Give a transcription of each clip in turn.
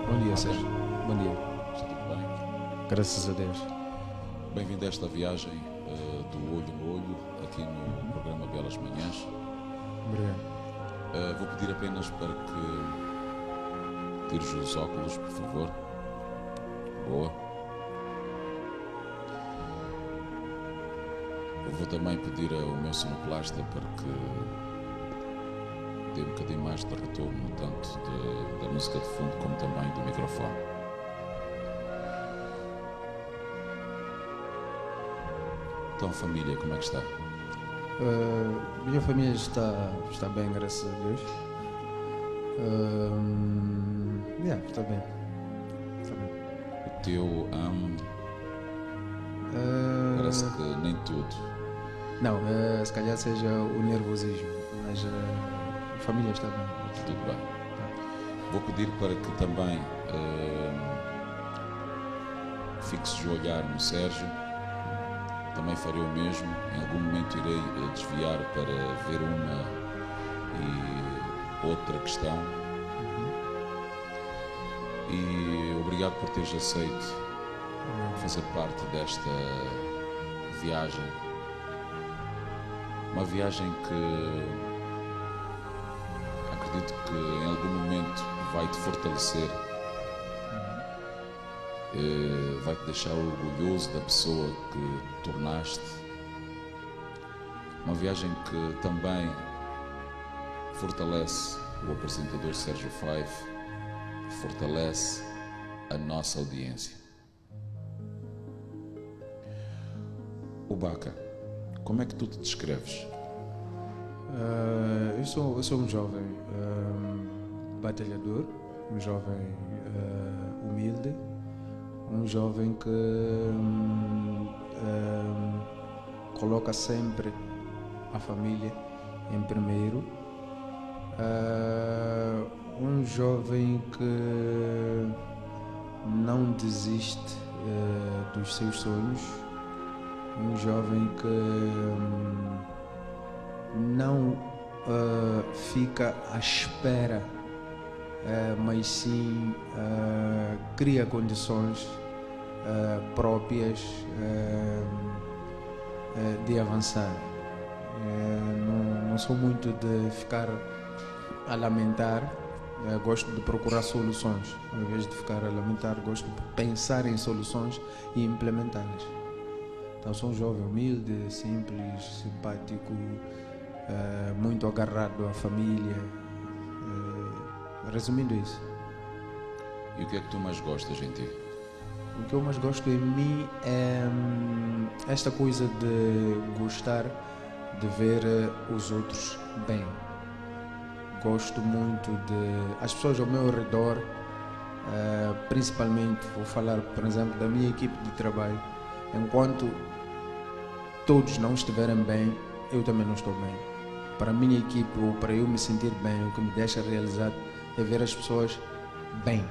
Bom dia, Sérgio. Bom dia. Está tudo bem? Graças a Deus. Bem-vindo a esta viagem do olho no olho, aqui no programa Belas Manhãs. Obrigado. Vou pedir apenas para que tires os óculos, por favor. Boa. Eu vou também pedir ao meu sonoplasta para que dê um bocadinho mais de retorno, tanto da música de fundo como também do microfone. Então, família, como é que está? Minha família está bem, graças a Deus. Está bem. Está bem. O teu parece que nem tudo. Não, se calhar seja o nervosismo, mas a família está bem. Tudo bem. Tá. Vou pedir para que também fixes o olhar no Sérgio. Também farei o mesmo. Em algum momento irei desviar para ver uma e outra questão. E obrigado por teres aceito fazer parte desta viagem. Uma viagem que acredito que em algum momento vai te fortalecer, vai te deixar orgulhoso da pessoa que te tornaste. Uma viagem que também fortalece o apresentador Sérgio Five, fortalece a nossa audiência. O Baca, como é que tu te descreves? Eu sou um jovem batalhador, um jovem humilde, um jovem que coloca sempre a família em primeiro, um jovem que não desiste dos seus sonhos, um jovem que não fica à espera, mas sim cria condições próprias de avançar. Não sou muito de ficar a lamentar, gosto de procurar soluções. Ao invés de ficar a lamentar, gosto de pensar em soluções e implementá-las. Então sou um jovem humilde, simples, simpático, muito agarrado à família. Resumindo isso. E o que é que tu mais gostas em ti? O que eu mais gosto em mim é esta coisa de gostar de ver os outros bem. Gosto muito de as pessoas ao meu redor, principalmente, vou falar, por exemplo, da minha equipe de trabalho. Enquanto todos não estiverem bem, eu também não estou bem. Para a minha equipe, ou para eu me sentir bem, o que me deixa realizado é ver as pessoas bem.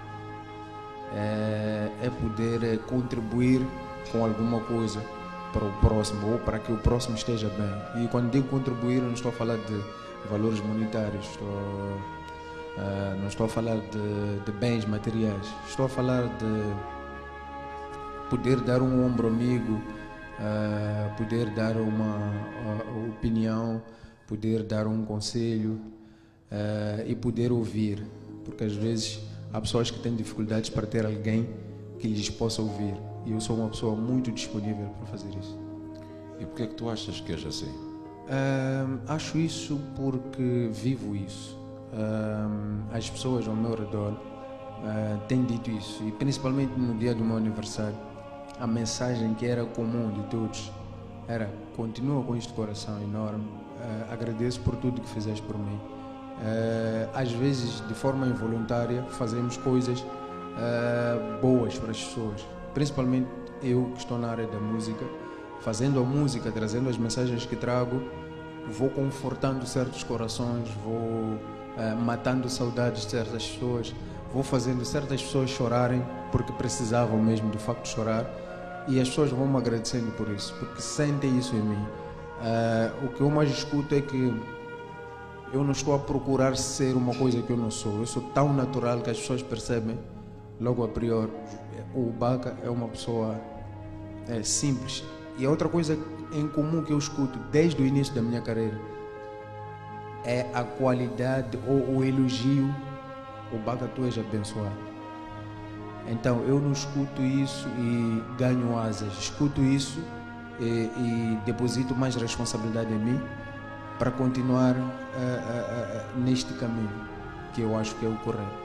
É poder contribuir com alguma coisa para o próximo, ou para que o próximo esteja bem. E quando digo contribuir, eu não estou a falar de valores monetários, não estou a falar de bens materiais, estou a falar de poder dar um ombro amigo, poder dar uma opinião, poder dar um conselho e poder ouvir, porque às vezes há pessoas que têm dificuldades para ter alguém que lhes possa ouvir, e eu sou uma pessoa muito disponível para fazer isso. E porquê é que tu achas que és assim? Acho isso porque vivo isso. As pessoas ao meu redor têm dito isso, e principalmente no dia do meu aniversário, a mensagem que era comum de todos era: continua com este coração enorme, agradeço por tudo que fizeste por mim. Às vezes, de forma involuntária, fazemos coisas boas para as pessoas, principalmente eu que estou na área da música. Fazendo a música, trazendo as mensagens que trago, vou confortando certos corações, vou matando saudades de certas pessoas, vou fazendo certas pessoas chorarem porque precisavam mesmo de facto chorar, e as pessoas vão me agradecendo por isso, porque sentem isso em mim. O que eu mais escuto é que eu não estou a procurar ser uma coisa que eu não sou. Eu sou tão natural que as pessoas percebem logo a priori, o Baca é uma pessoa simples. E a outra coisa em comum que eu escuto desde o início da minha carreira é a qualidade ou o elogio: o Baca, tu és abençoado. Então eu não escuto isso e ganho asas, escuto isso e deposito mais responsabilidade em mim para continuar neste caminho que eu acho que é o correto.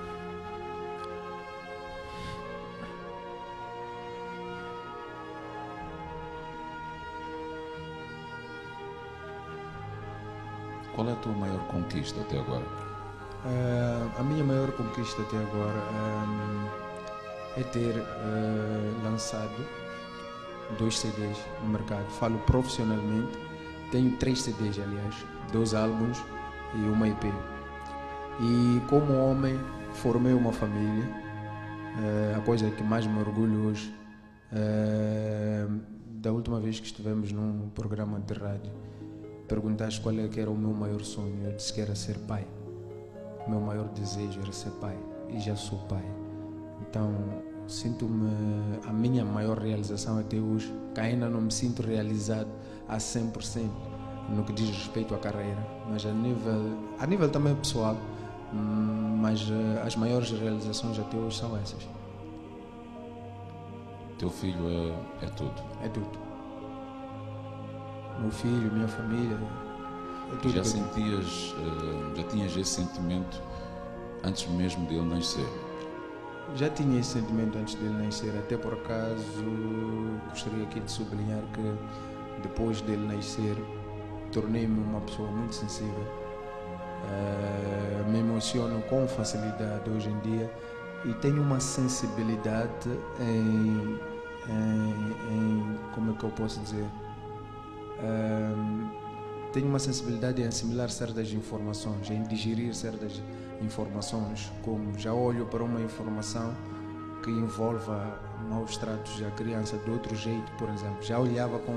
Qual é a tua maior conquista até agora? A minha maior conquista até agora é ter lançado 2 CDs no mercado. Falo profissionalmente, tenho 3 CDs, aliás, 2 álbuns e uma EP. E como homem, formei uma família, a coisa que mais me orgulho hoje. Da última vez que estivemos num programa de rádio, perguntaste qual é que era o meu maior sonho. Eu disse que era ser pai. O meu maior desejo era ser pai, e já sou pai. Então, sinto-me, a minha maior realização até hoje, que ainda não me sinto realizado a 100% no que diz respeito à carreira, mas a nível também pessoal, mas as maiores realizações até hoje são essas. Teu filho é tudo? É tudo. Meu filho, minha família, é tudo. Já sentias, já tinhas esse sentimento antes mesmo dele nascer? Já tinha esse sentimento antes dele nascer, até por acaso gostaria aqui de sublinhar que depois dele nascer tornei-me uma pessoa muito sensível, me emociono com facilidade hoje em dia e tenho uma sensibilidade em como é que eu posso dizer, tenho uma sensibilidade em assimilar certas informações, em digerir certas informações, como já olho para uma informação que envolva maus tratos à criança de outro jeito, por exemplo, já olhava com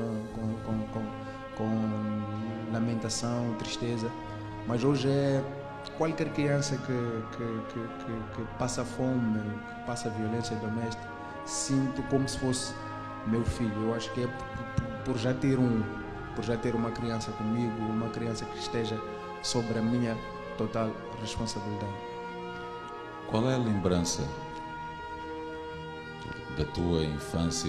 lamentação, tristeza, mas hoje é qualquer criança que passa fome, que passa violência doméstica, sinto como se fosse meu filho. Eu acho que é por já ter uma criança comigo, uma criança que esteja sobre a minha total responsabilidade. Qual é a lembrança da tua infância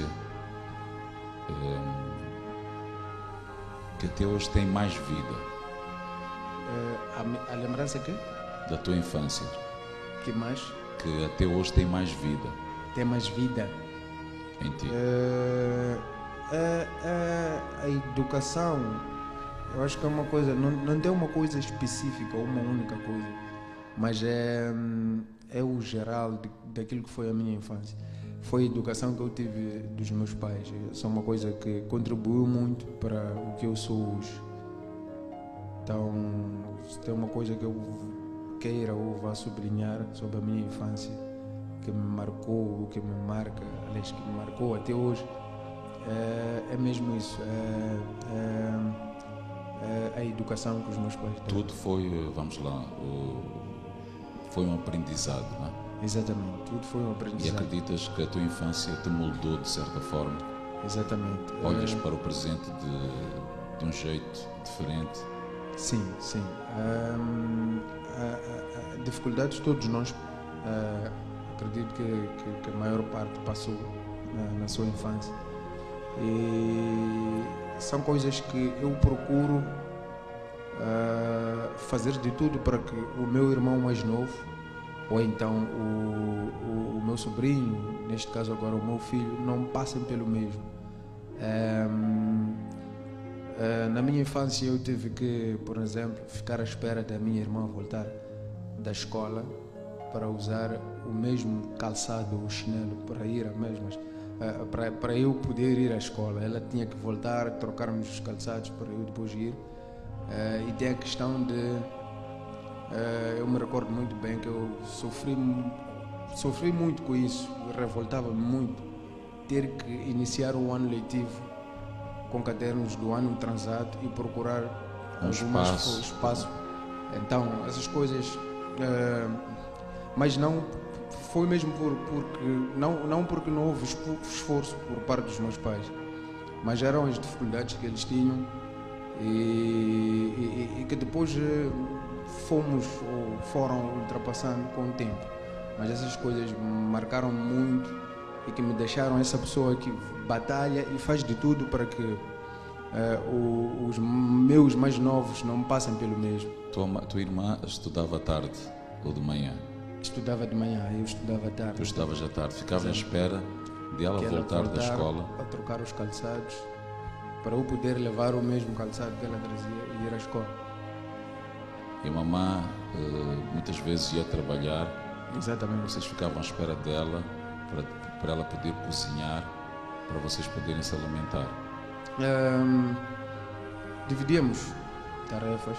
que até hoje tem mais vida? A lembrança que? Da tua infância. Que mais? Que até hoje tem mais vida. Tem mais vida? Em ti. A educação, eu acho que é uma coisa, não tem uma coisa específica, uma única coisa, mas é o geral daquilo que foi a minha infância. Foi a educação que eu tive dos meus pais. Isso é uma coisa que contribuiu muito para o que eu sou hoje. Então, se tem uma coisa que eu queira ou vá sublinhar sobre a minha infância, que me marcou, ou que me marca, aliás, que me marcou até hoje, é mesmo isso, a educação que os meus pais têm. Tudo foi, vamos lá, foi um aprendizado, não é? Exatamente, tudo foi um aprendizado. E acreditas que a tua infância te moldou de certa forma? Exatamente. Olhas para o presente de um jeito diferente? Sim, sim. Dificuldades todos nós, acredito que a maior parte passou na sua infância. E são coisas que eu procuro fazer de tudo para que o meu irmão mais novo, ou então o meu sobrinho, neste caso agora o meu filho, não passem pelo mesmo. Na minha infância eu tive que, por exemplo, ficar à espera da minha irmã voltar da escola para usar o mesmo calçado ou chinelo para ir a mesmas. Para eu poder ir à escola, ela tinha que voltar, trocarmos os calçados para eu depois ir. E tem a questão de, eu me recordo muito bem que eu sofri muito com isso, revoltava-me muito ter que iniciar o ano letivo com cadernos do ano transato e procurar um espaço. Então, essas coisas, mas não foi mesmo porque não porque não houve esforço por parte dos meus pais, mas eram as dificuldades que eles tinham e que depois foram ultrapassando com o tempo. Mas essas coisas marcaram muito e que me deixaram essa pessoa que batalha e faz de tudo para que os meus mais novos não passem pelo mesmo. Tua irmã estudava à tarde ou de manhã? Estudava de manhã, eu estudava à tarde. Tu estudavas à tarde, ficavas à espera de ela voltar da escola a trocar os calçados para eu poder levar o mesmo calçado que ela trazia e ir à escola. E a mamã muitas vezes ia trabalhar. Exatamente. Vocês ficavam à espera dela para ela poder cozinhar, para vocês poderem se alimentar. Dividíamos tarefas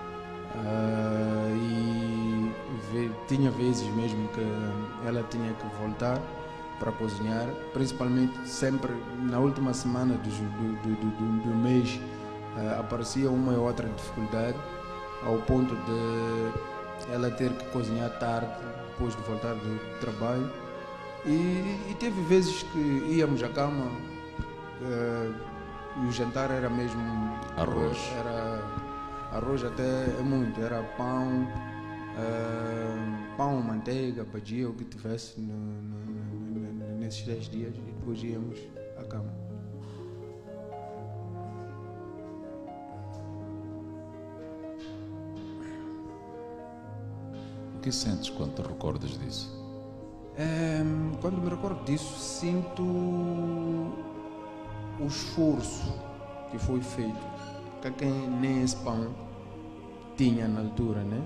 e tinha vezes mesmo que ela tinha que voltar para cozinhar, principalmente sempre na última semana do mês aparecia uma ou outra dificuldade ao ponto de ela ter que cozinhar tarde depois de voltar do trabalho e teve vezes que íamos à cama e o jantar era mesmo arroz. Era arroz até muito, era pão, manteiga, badia, o que tivesse nesses 10 dias e depois íamos à cama. O que sentes quando te recordas disso? Quando me recordo disso, sinto o esforço que foi feito, que quem nem esse pão tinha na altura, né?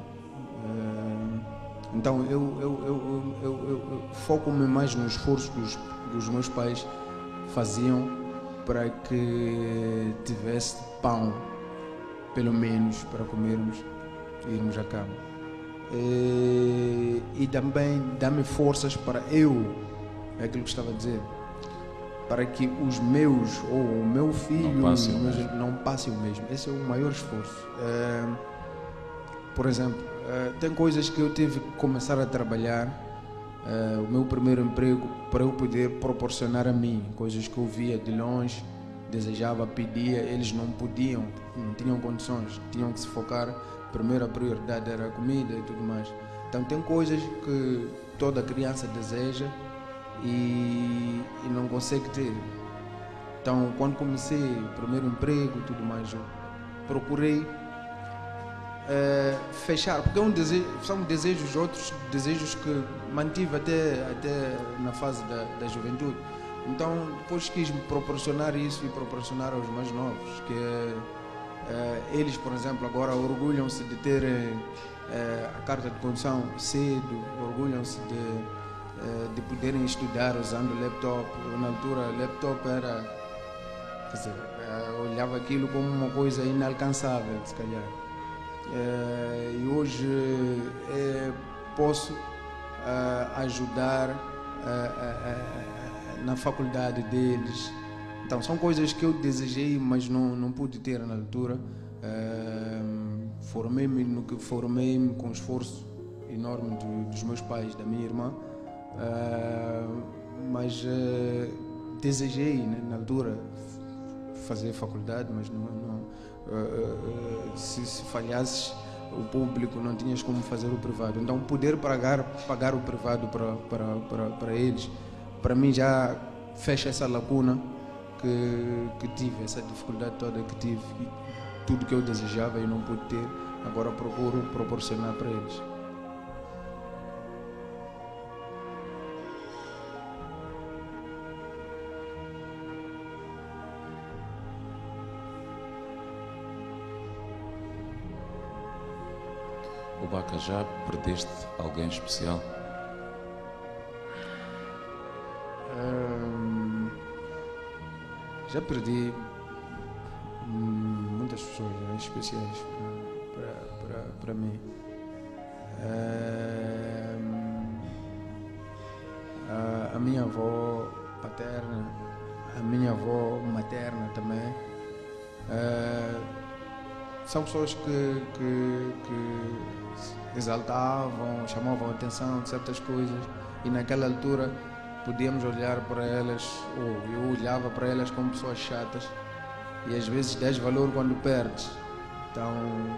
Então eu foco-me mais no esforço que os meus pais faziam para que tivesse pão, pelo menos para comermos e irmos à cama. E também dá-me forças para é aquilo que estava a dizer, para que os meus ou o meu filho não passem o mesmo. Esse é o maior esforço. Por exemplo, tem coisas que eu tive que começar a trabalhar, o meu primeiro emprego, para eu poder proporcionar a mim, coisas que eu via de longe, desejava, pedia, eles não podiam, não tinham condições, tinham que se focar. Primeira prioridade era a comida e tudo mais. Então tem coisas que toda criança deseja e não consegue ter. Então quando comecei o primeiro emprego e tudo mais, eu procurei fechar, porque são desejos, outros desejos que mantive até na fase da juventude. Então depois quis me proporcionar isso e proporcionar aos mais novos, que eles, por exemplo, agora orgulham-se de terem a carta de condução cedo, orgulham-se de poderem estudar usando laptop. Na altura, laptop era, quer dizer, olhava aquilo como uma coisa inalcançável, se calhar. E hoje posso ajudar na faculdade deles. Então são coisas que eu desejei, mas não pude ter na altura. Formei-me no que formei-me com esforço enorme dos meus pais, da minha irmã, mas desejei, né, na altura fazer faculdade, mas se falhasses o público não tinhas como fazer o privado. Então poder pagar o privado para eles, para mim já fecha essa lacuna que tive, essa dificuldade toda que tive, tudo que eu desejava e não pude ter, agora procuro proporcionar para eles. Baca, já perdeste alguém especial? Já perdi muitas pessoas especiais para mim. A minha avó paterna, a minha avó materna também. são pessoas que exaltavam, chamavam a atenção de certas coisas e naquela altura podíamos olhar para elas, ou eu olhava para elas como pessoas chatas e às vezes dás valor quando perdes. Então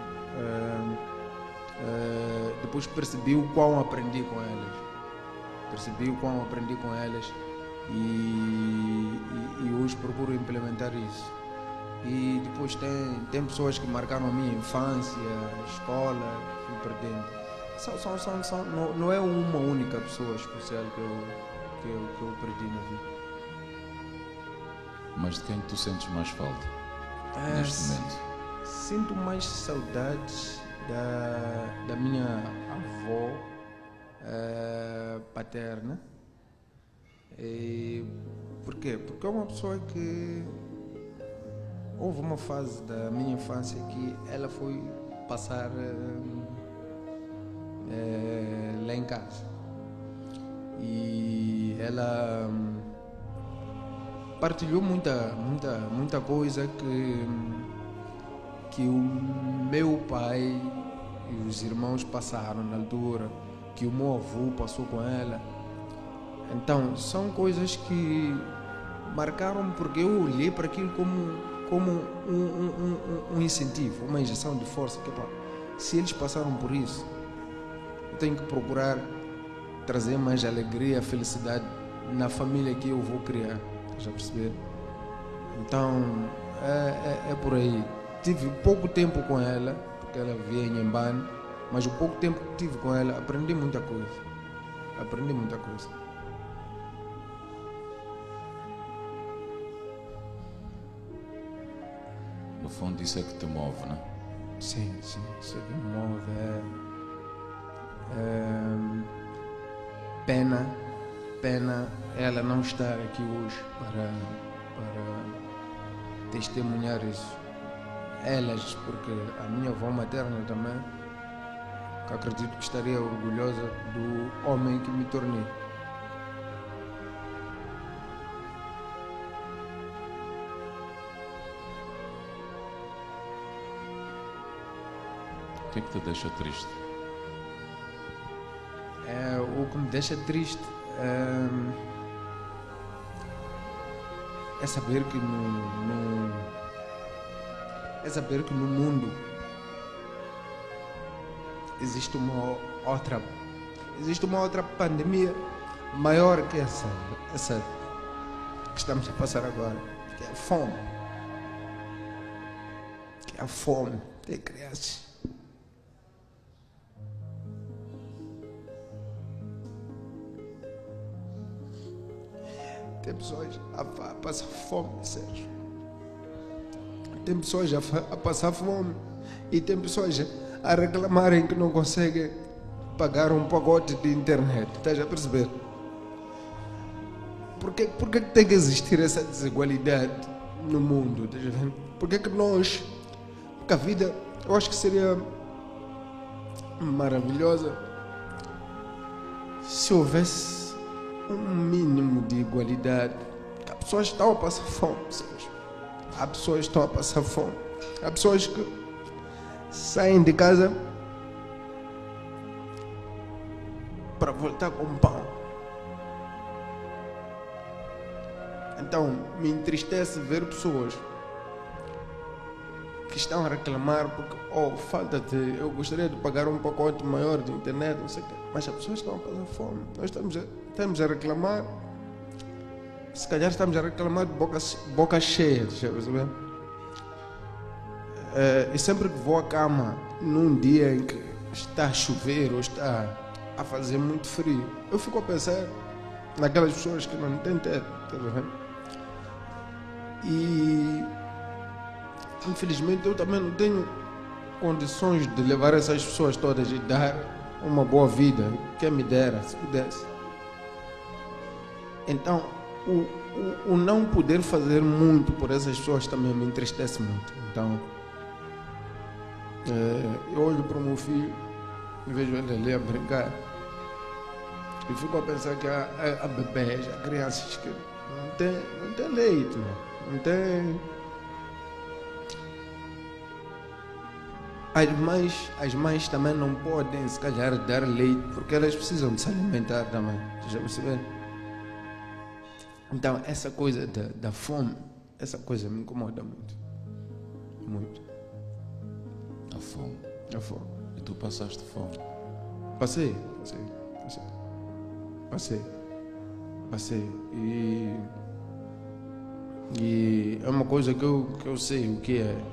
depois percebi o quão aprendi com elas e hoje procuro implementar isso. E depois tem pessoas que marcaram a minha infância, escola, fui perdendo. Não é uma única pessoa especial que eu perdi na vida. Mas de quem tu sentes mais falta neste momento? Sinto mais saudades da minha avó paterna. E por quê? Porque é uma pessoa que houve uma fase da minha infância que ela foi passar lá em casa e ela partilhou muita coisa que o meu pai e os irmãos passaram na altura, que o meu avô passou com ela. Então são coisas que marcaram, porque eu olhei para aquilo como um incentivo, uma injeção de força, que se eles passaram por isso, eu tenho que procurar trazer mais alegria, felicidade na família que eu vou criar, já perceber? Então é por aí. Tive pouco tempo com ela, porque ela vivia em Nhambane, mas o pouco tempo que tive com ela aprendi muita coisa. No fundo, isso é que te move, não é? Sim, isso é que me move. Pena ela não estar aqui hoje para testemunhar isso. Elas, porque a minha avó materna também, que acredito que estaria orgulhosa do homem que me tornei. O que é que te deixa triste? O que me deixa triste é saber que no mundo existe uma outra pandemia maior que essa que estamos a passar agora, que é a fome. Que é a fome de crianças. Tem pessoas a passar fome, Sérgio. Tem pessoas a passar fome e tem pessoas a reclamarem que não conseguem pagar um pacote de internet. Estás a perceber? Por que tem que existir essa desigualdade no mundo? Estás a ver? Por que nós... Porque a vida, eu acho que seria maravilhosa se houvesse um mínimo de igualdade. Há pessoas que estão a passar fome, Sérgio. Há pessoas que estão a passar fome. Há pessoas que saem de casa para voltar com pão. Então, me entristece ver pessoas que estão a reclamar porque, falta de... Eu gostaria de pagar um pacote maior de internet, não sei o quê. Mas as pessoas estão a passar fome. Nós estamos a reclamar. Se calhar estamos a reclamar de boca cheia, deixa eu perceber? E sempre que vou à cama, num dia em que está a chover ou está a fazer muito frio, eu fico a pensar naquelas pessoas que não têm teto, tá vendo? E infelizmente eu também não tenho condições de levar essas pessoas todas e dar uma boa vida. Quem me dera, se pudesse. Então, o não poder fazer muito por essas pessoas também me entristece muito. Então, eu olho para o meu filho e vejo ele ali a brincar e fico a pensar que há bebês, há crianças que não tem leite, não tem... as mães também não podem, se calhar, dar leite, porque elas precisam de se alimentar também. Já perceberam? Então, essa coisa da fome, essa coisa me incomoda muito. Muito. A fome. A fome. E tu passaste fome? Passei. E é uma coisa que eu sei o que é.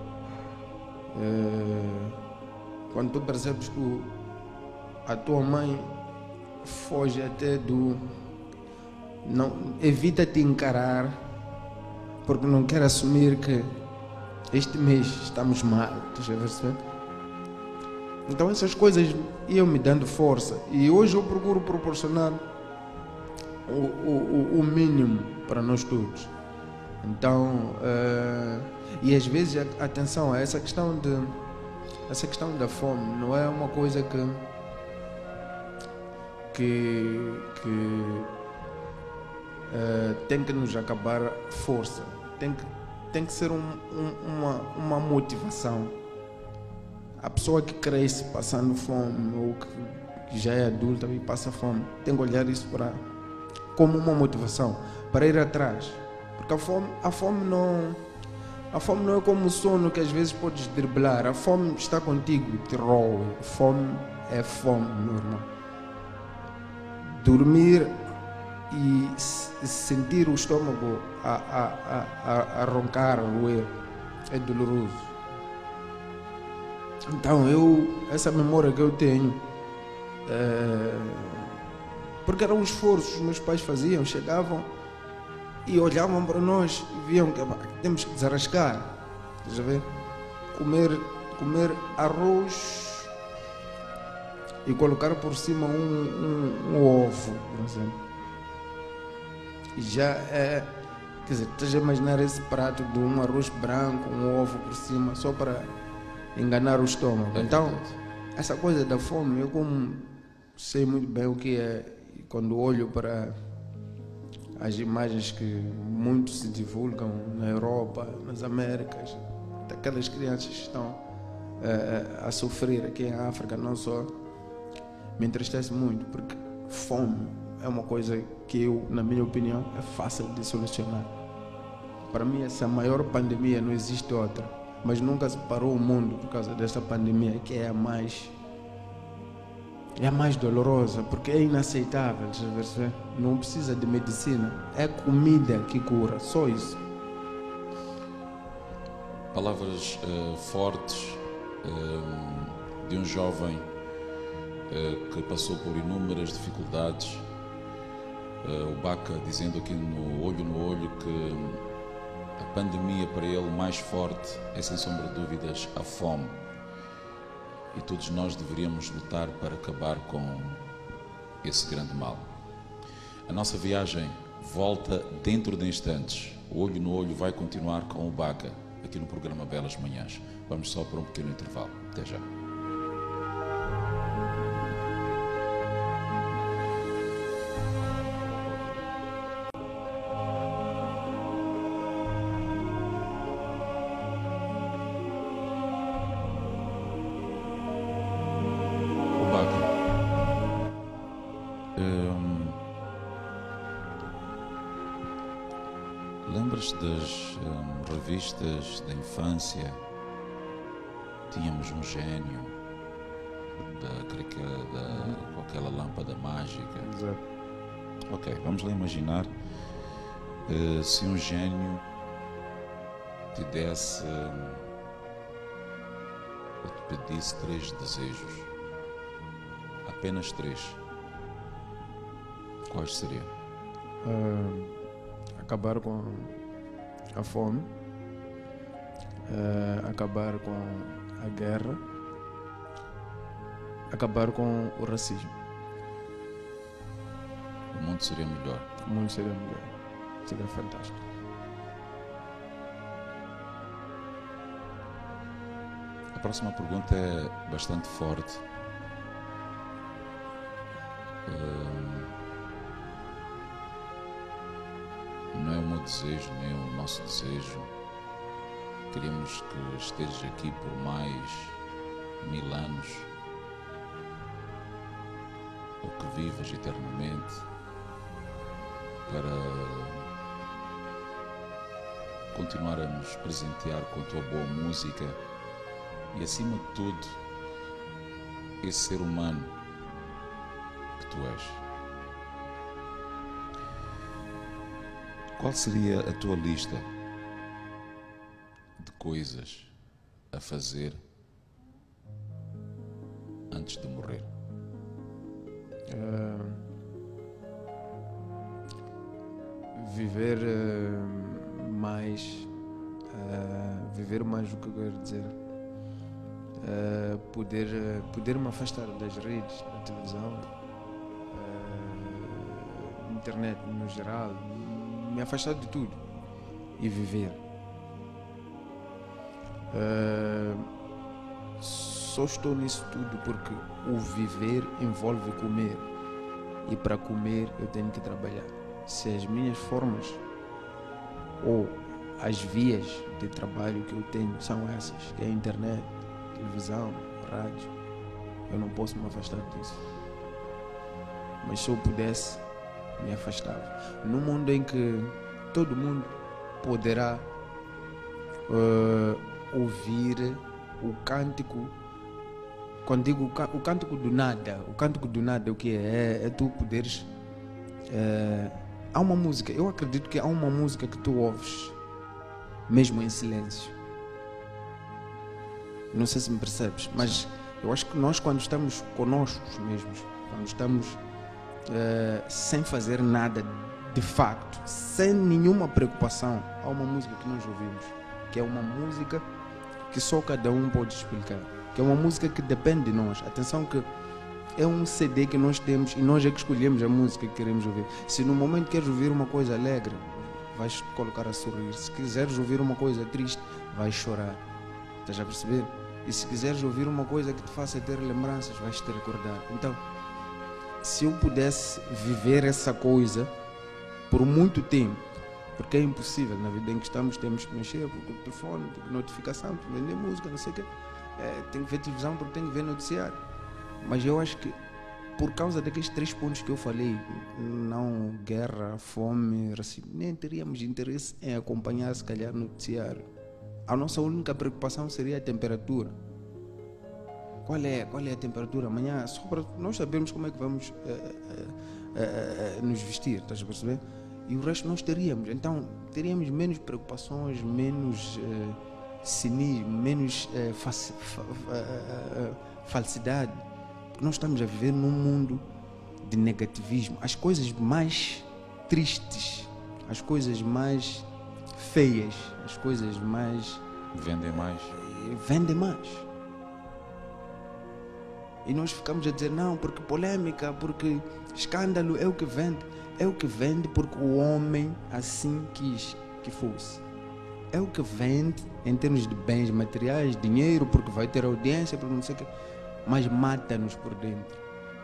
Quando tu percebes que a tua mãe foge até do... Não, evita te encarar porque não quer assumir que este mês estamos mal. Estás a perceber? Então essas coisas iam me dando força. E hoje eu procuro proporcionar o mínimo para nós todos. Então, e às vezes, atenção, essa questão da fome não é uma coisa que tem que nos acabar força. Tem que ser uma motivação. A pessoa que cresce passando fome ou que já é adulta e passa fome tem que olhar isso como uma motivação para ir atrás. Porque a fome não é como o sono que às vezes podes driblar. A fome está contigo, te roe. Fome é fome, meu irmão. Dormir e sentir o estômago a roncar, a roer, é doloroso. Então essa memória que eu tenho, porque era um esforço que os meus pais faziam, chegavam e olhavam para nós e viam que temos que desarrascar, estás a ver? Comer arroz e colocar por cima um ovo, por exemplo. E já é, quer dizer, estás a imaginar esse prato de um arroz branco, um ovo por cima, só para enganar o estômago. Então, essa coisa da fome, eu como sei muito bem o que é, e quando olho para as imagens que muito se divulgam na Europa, nas Américas, daquelas crianças que estão a sofrer aqui em África, não só, me entristece muito, porque fome é uma coisa que na minha opinião, é fácil de solucionar. Para mim, essa maior pandemia, não existe outra, mas nunca se parou o mundo por causa desta pandemia, que é a mais dolorosa, porque é inaceitável. Não precisa de medicina, é comida que cura, só isso. Palavras fortes de um jovem que passou por inúmeras dificuldades. O Baca dizendo aqui no olho que a pandemia para ele mais forte é, sem sombra de dúvidas, a fome. E todos nós deveríamos lutar para acabar com esse grande mal. A nossa viagem volta dentro de instantes. O Olho no Olho vai continuar com o Baca aqui no programa Belas Manhãs. Vamos só para um pequeno intervalo. Até já. Lembras das revistas da infância? Tínhamos um gênio com aquela lâmpada mágica. Exato. Ok, vamos lá imaginar se um gênio te desse ou te pedisse 3 desejos, apenas 3, quais seriam? Acabar com a fome, acabar com a guerra, acabar com o racismo. O mundo seria melhor. O mundo seria melhor. Seria fantástico. A próxima pergunta é bastante forte. Não é o meu desejo, nem o nosso desejo. Queremos que estejas aqui por mais 1000 anos, ou que vivas eternamente, para continuar a nos presentear com a tua boa música e, acima de tudo, esse ser humano que tu és. Qual seria a tua lista de coisas a fazer antes de morrer? Viver mais, viver mais, o que eu quero dizer, poder me afastar das redes, da televisão, internet no geral, me afastar de tudo e viver. Só estou nisso tudo porque o viver envolve comer, e para comer eu tenho que trabalhar. Se as minhas formas ou as vias de trabalho que eu tenho são essas, que é a internet, televisão, rádio, eu não posso me afastar disso. Mas se eu pudesse, me afastava. Num mundo em que todo mundo poderá ouvir o cântico. Quando digo o cântico do nada, o que é? É tu poderes. Há uma música, eu acredito que há uma música que tu ouves, mesmo em silêncio. Não sei se me percebes, mas eu acho que nós, quando estamos conosco mesmos, quando estamos sem fazer nada de facto, sem nenhuma preocupação, há uma música que nós ouvimos, que é uma música que só cada um pode explicar, que é uma música que depende de nós. Atenção que é um CD que nós temos e nós é que escolhemos a música que queremos ouvir. Se no momento queres ouvir uma coisa alegre, vais colocar a sorrir. Se quiseres ouvir uma coisa triste, vais chorar. Estás a perceber? E se quiseres ouvir uma coisa que te faça ter lembranças, vais te recordar. Então, se eu pudesse viver essa coisa por muito tempo, porque é impossível na vida em que estamos, temos que mexer porque o telefone, porque notificação, porque vender música, não sei o quê. Tenho que ver televisão porque tenho que ver noticiário. Mas eu acho que por causa daqueles 3 pontos que eu falei, não guerra, fome, racismo, nem teríamos interesse em acompanhar se calhar noticiário. A nossa única preocupação seria a temperatura. Qual é a temperatura amanhã? Só para nós sabermos como é que vamos nos vestir, estás a perceber? E o resto nós teríamos. Então teríamos menos preocupações, menos cinismo, menos falsidade. Porque nós estamos a viver num mundo de negativismo. As coisas mais tristes, as coisas mais feias, as coisas mais... Vendem mais. Vendem mais. E nós ficamos a dizer, não, porque polêmica, porque escândalo é o que vende. É o que vende porque o homem assim quis que fosse. É o que vende em termos de bens materiais, dinheiro, porque vai ter audiência, porque não sei o quê. Mas mata-nos por dentro.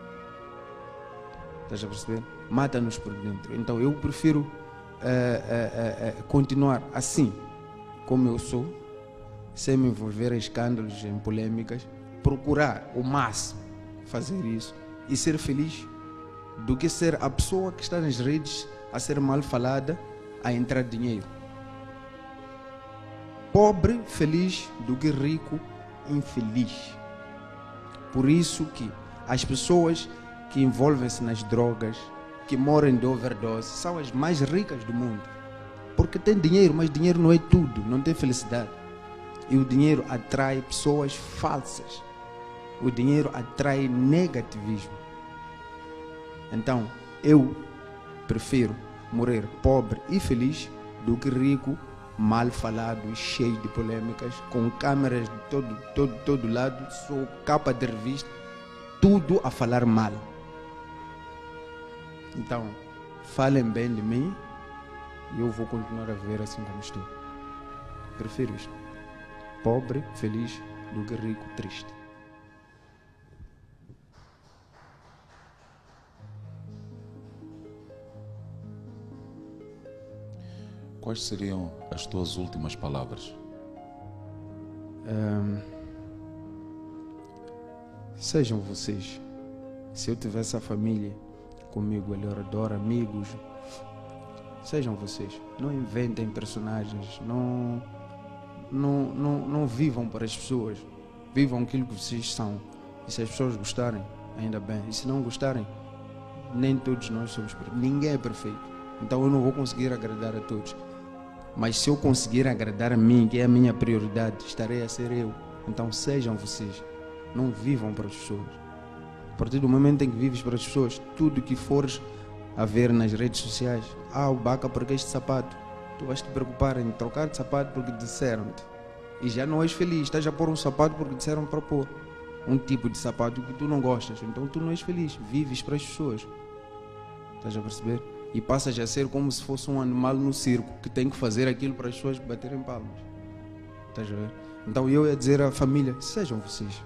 Estás a perceber? Mata-nos por dentro. Então eu prefiro continuar assim, como eu sou, sem me envolver em escândalos, em polêmicas, procurar o máximo fazer isso e ser feliz, do que ser a pessoa que está nas redes a ser mal falada, a entrar dinheiro. Pobre feliz do que rico infeliz. Por isso que as pessoas que envolvem-se nas drogas, que morrem de overdose, são as mais ricas do mundo. Porque tem dinheiro, mas dinheiro não é tudo, não tem felicidade. E o dinheiro atrai pessoas falsas. O dinheiro atrai negativismo. Então, eu prefiro morrer pobre e feliz do que rico, mal falado e cheio de polêmicas, com câmeras de todo lado, só capa de revista, tudo a falar mal. Então, falem bem de mim e eu vou continuar a viver assim como estou. Prefiro isto. Pobre, feliz, do que rico, triste. Quais seriam as tuas últimas palavras? sejam vocês. Se eu tivesse a família comigo ali ao redor, amigos, sejam vocês. Não inventem personagens, não vivam para as pessoas. Vivam aquilo que vocês são. E se as pessoas gostarem, ainda bem. E se não gostarem, nem todos nós somos perfeitos. Ninguém é perfeito. Então eu não vou conseguir agradar a todos. Mas se eu conseguir agradar a mim, que é a minha prioridade, estarei a ser eu. Então sejam vocês. Não vivam para as pessoas. A partir do momento em que vives para as pessoas, tudo que fores a ver nas redes sociais, o Baca porque este sapato, tu vais te preocupar em trocar de sapato porque disseram-te. E já não és feliz, estás a pôr um sapato porque disseram para pôr. Um tipo de sapato que tu não gostas, então tu não és feliz, vives para as pessoas. Estás a perceber? E passas a ser como se fosse um animal no circo, que tem que fazer aquilo para as pessoas baterem palmas. Estás a ver? Então eu ia dizer à família, sejam vocês.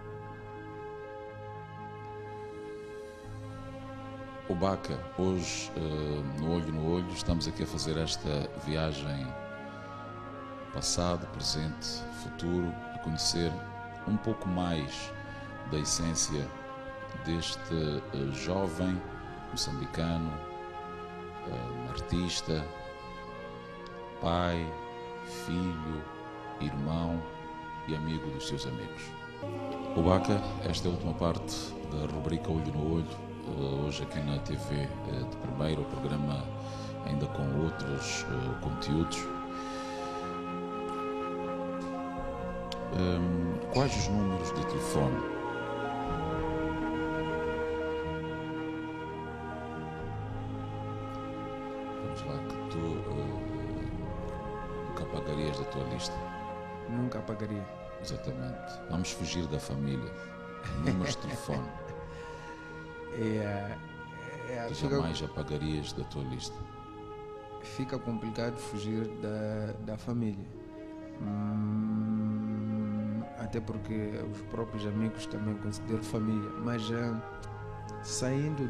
O Baca, hoje, no olho, estamos aqui a fazer esta viagem passado, presente, futuro, a conhecer um pouco mais da essência deste jovem moçambicano, artista, pai, filho, irmão e amigo dos seus amigos. O Baca, esta é a última parte da rubrica Olho no Olho. Hoje aqui na TV de Primeira, o programa ainda com outros conteúdos. Quais os números de telefone? Vamos lá, que tu nunca apagarias da tua lista. Nunca apagaria. Exatamente. Vamos fugir da família. Números de telefone. Que jamais apagarias da tua lista. Fica complicado fugir da família. Até porque os próprios amigos também considero família. Mas saindo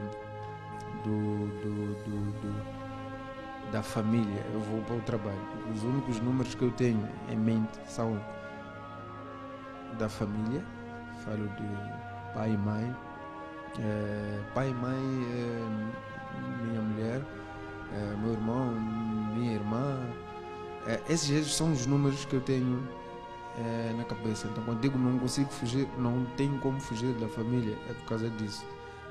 da família, eu vou para o trabalho. Os únicos números que eu tenho em mente são da família. Falo de pai e mãe. Pai e mãe, minha mulher, meu irmão, minha irmã. Esses são os números que eu tenho na cabeça. Então quando digo não consigo fugir, não tenho como fugir da família, é por causa disso.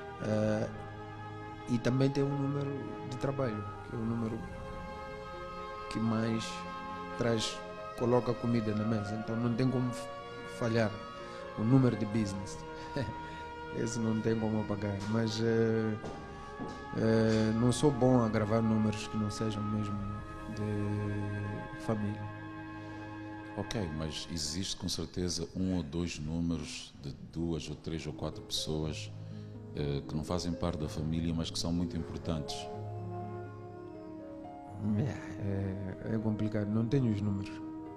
E também tem um número de trabalho, que é o número que mais coloca comida na mesa. Então não tem como falhar. O número de business. Esse não tem como apagar, mas não sou bom a gravar números que não sejam mesmo de família. Ok, mas existe com certeza um ou dois números de 2 ou 3 ou 4 pessoas que não fazem parte da família, mas que são muito importantes. É complicado, não tenho os números.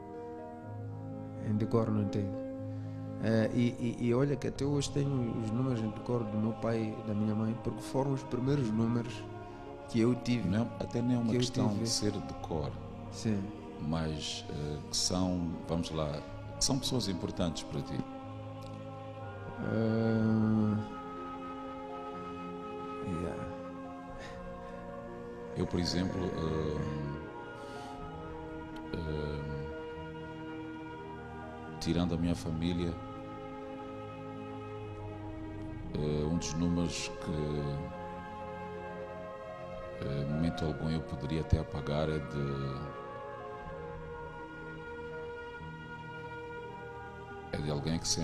Em decor não tenho. E olha que até hoje tenho os números de cor do meu pai e da minha mãe, porque foram os primeiros números que eu tive. Não, até nem é uma questão de ser de cor. Sim. Mas que são, vamos lá, que são pessoas importantes para ti. Eu, por exemplo, tirando a minha família, um dos números que em momento algum eu poderia até apagar é de alguém que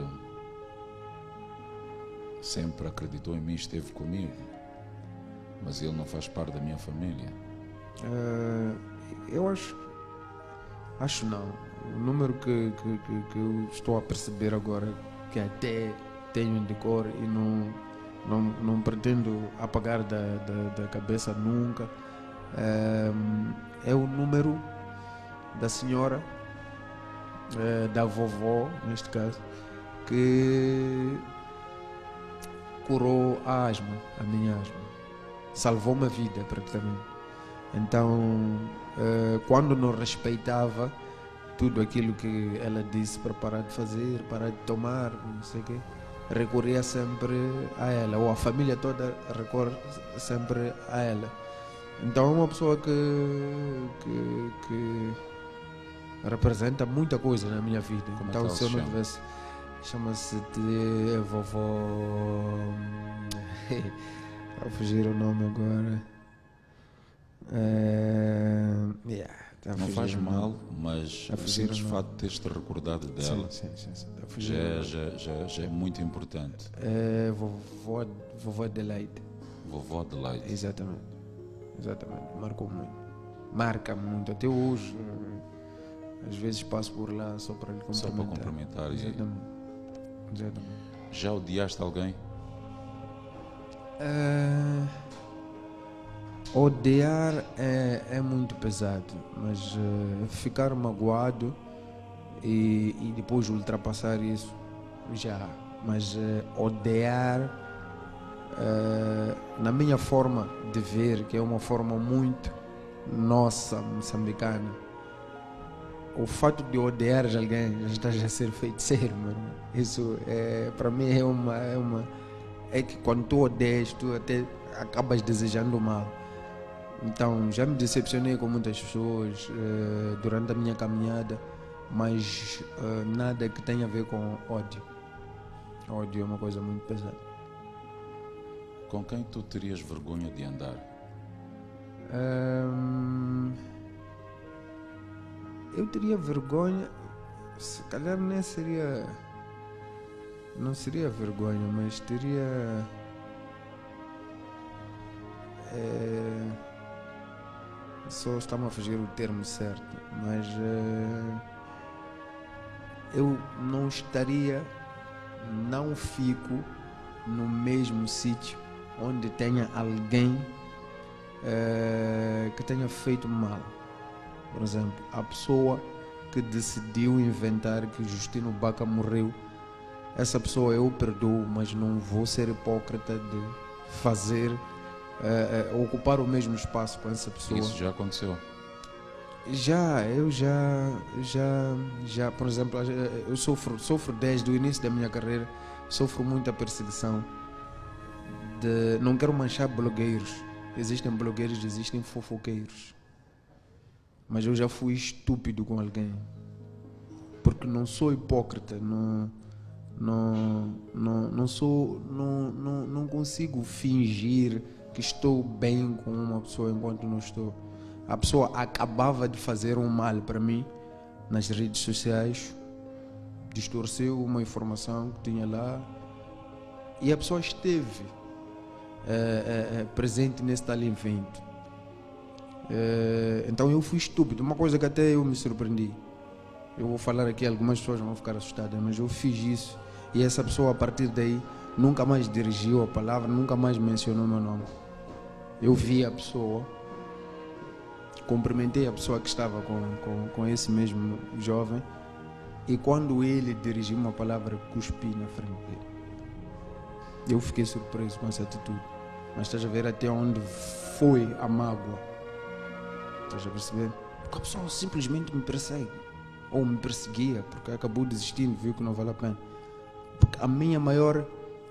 sempre acreditou em mim e esteve comigo, mas ele não faz parte da minha família. Eu acho não. O número que eu estou a perceber agora, que até tenho de cor e não pretendo apagar da cabeça nunca, é o número da senhora, da vovó, neste caso, que curou a asma, a minha asma. Salvou-me a vida, praticamente. Então, quando não respeitava tudo aquilo que ela disse para parar de fazer, parar de tomar, não sei o quê, recorria sempre a ela, ou a família toda recorre sempre a ela. Então é uma pessoa que representa muita coisa na minha vida. Como então é que se eu não ela se tivesse, chama-se de vovó. Vou fugir o nome agora. Tá a Não fugir faz o nome. mal, mas Tá a o fugir simples o nome. fato de teres te recordado dela Sim. Tá a fugir o nome. já é muito importante. Vovó Adelaide. Vovó Adelaide. Exatamente. Marcou muito. Marca muito. Até hoje, às vezes passo por lá só para lhe Só cumprimentar. para cumprimentar. Exatamente. Já odiaste alguém? Odiar é muito pesado, mas ficar magoado e depois ultrapassar isso já. Mas odiar, na minha forma de ver, que é uma forma muito nossa, moçambicana, o fato de odiar alguém já está a ser feiticeiro, meu irmão. Isso para mim é que quando tu odeias, tu até acabas desejando mal. Então já me decepcionei com muitas pessoas durante a minha caminhada, mas nada que tenha a ver com ódio. Ódio é uma coisa muito pesada. Com quem tu terias vergonha de andar? Eu teria vergonha, se calhar não seria vergonha, mas teria só está-me a fugir o termo certo, mas eu não fico no mesmo sítio onde tenha alguém que tenha feito mal. Por exemplo, a pessoa que decidiu inventar que Justino Baca morreu, essa pessoa eu perdoo, mas não vou ser hipócrita de fazer ocupar o mesmo espaço com essa pessoa. Isso já aconteceu? Eu já, por exemplo, eu sofro desde o início da minha carreira, sofro muita perseguição. Não quero manchar blogueiros. Existem blogueiros, existem fofoqueiros. Mas eu já fui estúpido com alguém. Porque não sou hipócrita, não consigo fingir que estou bem com uma pessoa enquanto não estou. A pessoa acabava de fazer um mal para mim nas redes sociais, distorceu uma informação que tinha lá e a pessoa esteve presente nesse tal evento. Então eu fui estúpido, uma coisa que até eu me surpreendi. Eu vou falar aqui, algumas pessoas vão ficar assustadas, mas eu fiz isso e essa pessoa a partir daí nunca mais dirigiu a palavra, nunca mais mencionou meu nome. Eu vi a pessoa, cumprimentei a pessoa que estava com esse mesmo jovem e quando ele dirigiu uma palavra, cuspi na frente dele. Eu fiquei surpreso com essa atitude, mas estás a ver até onde foi a mágoa. Estás a perceber? Porque a pessoa simplesmente me persegue ou me perseguia porque acabou desistindo, viu que não vale a pena. Porque a minha maior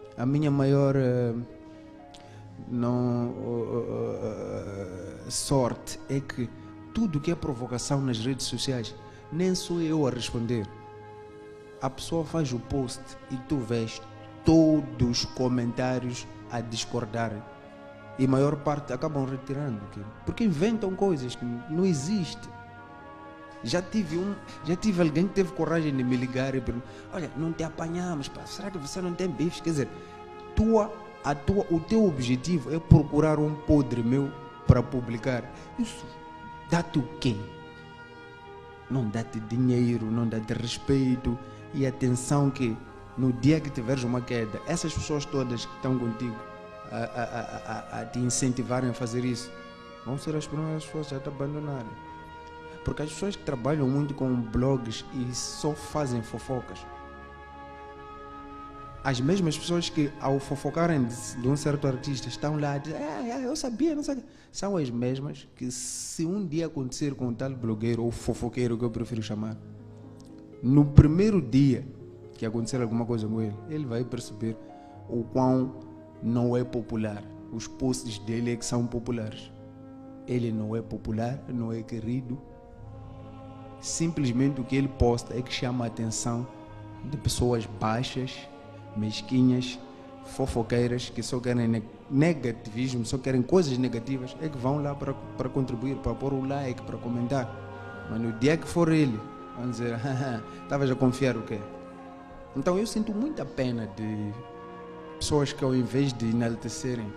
sorte é que tudo que é provocação nas redes sociais nem sou eu a responder. A pessoa faz o post e tu vês todos os comentários a discordar e a maior parte acabam retirando aquilo porque inventam coisas que não existem. Já tive alguém que teve coragem de me ligar e perguntar: olha, não te apanhamos, pá, será que você não tem bifes? Quer dizer, o teu objetivo é procurar um podre meu para publicar. Isso dá-te o quê? Não dá-te dinheiro, não dá-te respeito e atenção que no dia que tiveres uma queda, essas pessoas todas que estão contigo a te incentivarem a fazer isso vão ser as primeiras pessoas a te abandonarem. Porque as pessoas que trabalham muito com blogs e só fazem fofocas, as mesmas pessoas que ao fofocarem de um certo artista estão lá a dizer: eu sabia, não sei. São as mesmas que se um dia acontecer com um tal blogueiro ou fofoqueiro, que eu prefiro chamar, no primeiro dia que acontecer alguma coisa com ele, ele vai perceber o quão não é popular. Os posts dele é que são populares. Ele não é popular, não é querido. Simplesmente o que ele posta é que chama a atenção de pessoas baixas, mesquinhas, fofoqueiras, que só querem negativismo, só querem coisas negativas, é que vão lá para contribuir, para pôr o like, para comentar. Mas no dia que for ele, vão dizer, estavas a confiar o quê? Então eu sinto muita pena de pessoas que, ao invés de enaltecerem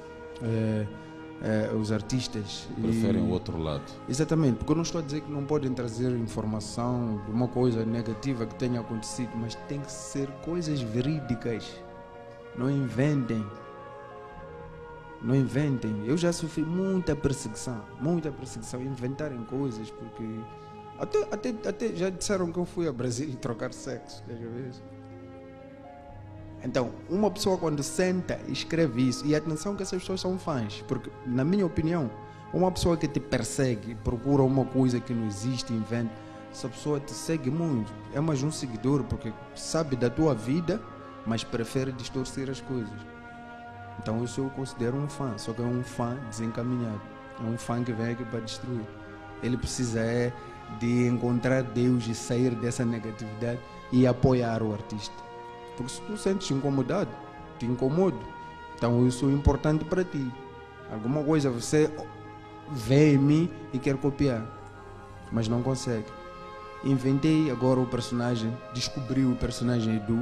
os artistas, preferem o outro lado. Exatamente, porque eu não estou a dizer que não podem trazer informação de uma coisa negativa que tenha acontecido, mas tem que ser coisas verídicas. Não inventem. Não inventem. Eu já sofri muita perseguição, inventarem coisas, porque até já disseram que eu fui a Brasília trocar sexo, deixa eu ver isso. Então, uma pessoa quando senta e escreve isso, e atenção que essas pessoas são fãs, porque, na minha opinião, uma pessoa que te persegue, procura uma coisa que não existe, inventa, essa pessoa te segue muito. É mais um seguidor, porque sabe da tua vida, mas prefere distorcer as coisas. Então, isso eu considero um fã, só que é um fã desencaminhado. É um fã que vem aqui para destruir. Ele precisa de encontrar Deus e sair dessa negatividade e apoiar o artista. Porque se tu sentes incomodado, te incomodo. Então isso é importante para ti. Alguma coisa você vê em mim e quer copiar, mas não consegue. Inventei agora o personagem, descobri o personagem Edu.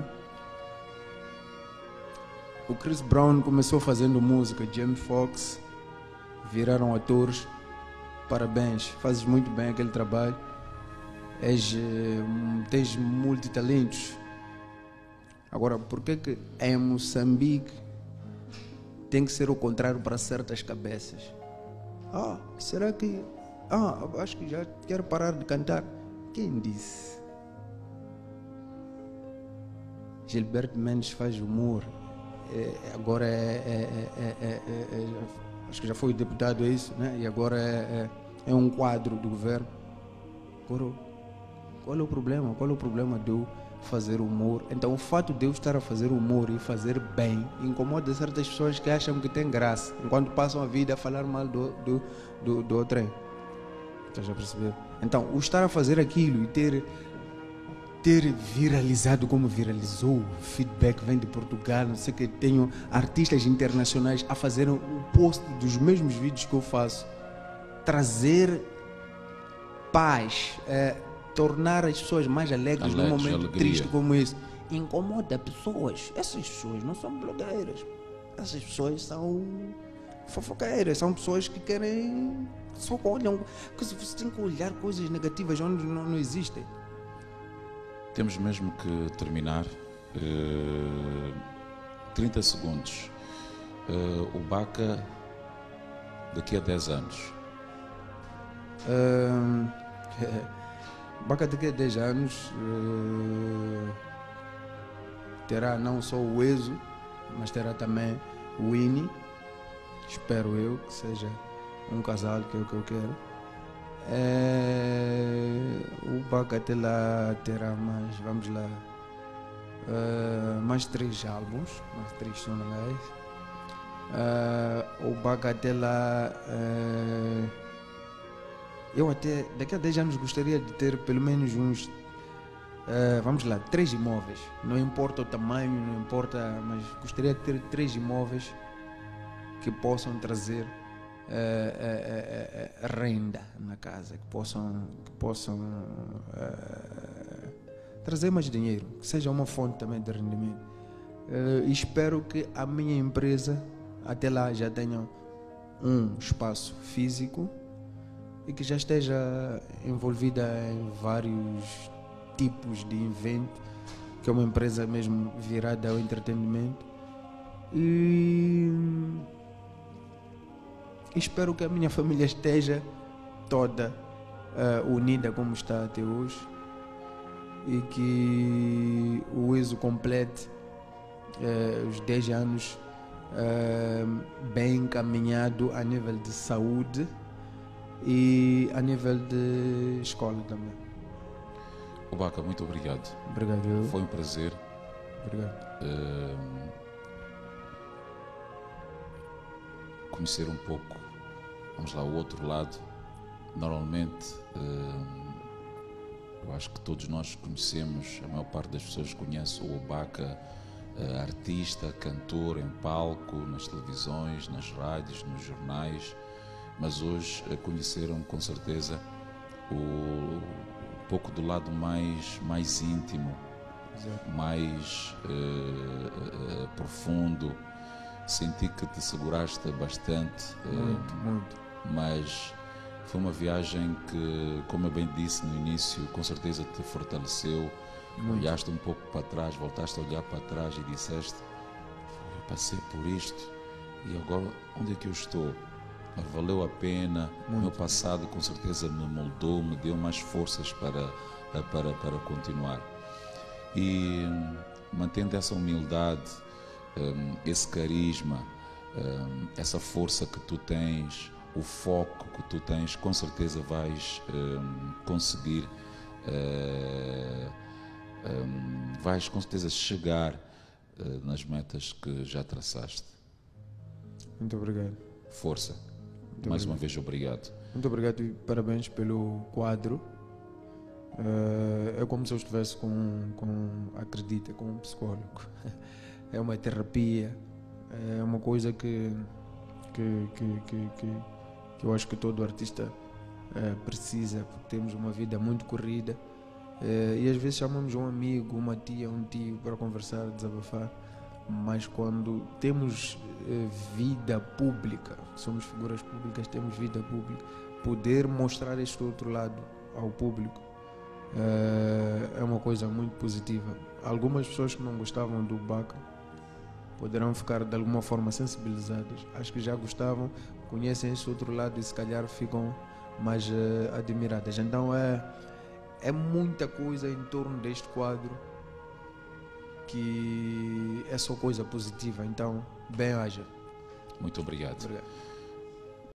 O Chris Brown começou fazendo música, Jamie Foxx, viraram atores. Parabéns, fazes muito bem aquele trabalho. Tens multitalentos. Agora, por que em Moçambique tem que ser o contrário para certas cabeças? Será que... acho que já quero parar de cantar. Quem disse? Gilberto Mendes faz humor. Agora acho que já foi deputado, é isso, né? E agora é um quadro do governo. Agora, qual é o problema? Qual é o problema do fazer humor? Então o fato de eu estar a fazer humor e fazer bem incomoda certas pessoas que acham que tem graça, enquanto passam a vida a falar mal do outro. Estás a perceber? Então o estar a fazer aquilo e ter viralizado como viralizou, o feedback vem de Portugal, não sei o que, tenho artistas internacionais a fazer o post dos mesmos vídeos que eu faço, trazer paz, tornar as pessoas mais alegres num momento alegria. Triste como esse, incomoda pessoas. Essas pessoas não são blogueiras, essas pessoas são fofoqueiras, são pessoas que querem, só olham, você tem que olhar coisas negativas onde não existem. Temos mesmo que terminar. 30 segundos. O Baca daqui a 10 anos. Baca daqui a 10 anos terá não só o Ezo, mas terá também o Winnie. Espero eu que seja um casal, que é o que eu quero. O Baca até lá terá mais, vamos lá, mais 3 álbuns, mais 3 são legais. O Baca até lá, eu até daqui a 10 anos gostaria de ter pelo menos uns, vamos lá, 3 imóveis. Não importa o tamanho, não importa, mas gostaria de ter 3 imóveis que possam trazer renda na casa, que possam trazer mais dinheiro, que seja uma fonte também de rendimento. Espero que a minha empresa até lá já tenha um espaço físico e que já esteja envolvida em vários tipos de evento, que é uma empresa mesmo virada ao entretenimento. E espero que a minha família esteja toda unida como está até hoje e que o Ezo complete os 10 anos bem encaminhado a nível de saúde e a nível de escola também. Baca, muito obrigado. Obrigado. Eu. Foi um prazer. Obrigado. Conhecer um pouco, vamos lá, o outro lado. Normalmente, eu acho que todos nós conhecemos, a maior parte das pessoas conhece o Baca, artista, cantor em palco, nas televisões, nas rádios, nos jornais, mas hoje conheceram com certeza um pouco do lado mais íntimo, Exato. mais profundo. Senti que te seguraste bastante, Muito. mas foi uma viagem que, como eu bem disse no início, com certeza te fortaleceu. Muito. Olhaste um pouco para trás, voltaste a olhar para trás e disseste: eu passei por isto e agora onde é que eu estou? Mas valeu a pena. O meu passado com certeza me moldou, me deu mais forças para continuar. E mantendo essa humildade, esse carisma, essa força que tu tens, o foco que tu tens, com certeza vais conseguir, vais com certeza chegar nas metas que já traçaste. Muito obrigado. Força. Muito Mais obrigado. uma vez, obrigado. Muito obrigado e parabéns pelo quadro. É como se eu estivesse acredita, com um psicólogo. É uma terapia, é uma coisa que eu acho que todo artista precisa, porque temos uma vida muito corrida e às vezes chamamos um amigo, uma tia, um tio para conversar, desabafar, mas quando temos vida pública, somos figuras públicas, temos vida pública, poder mostrar este outro lado ao público é uma coisa muito positiva. Algumas pessoas que não gostavam do Baca poderão ficar de alguma forma sensibilizadas. Acho que já gostavam, conhecem esse outro lado e se calhar ficam mais admiradas. Então é muita coisa em torno deste quadro que é só coisa positiva. Então, bem-aja. Muito obrigado. Obrigado.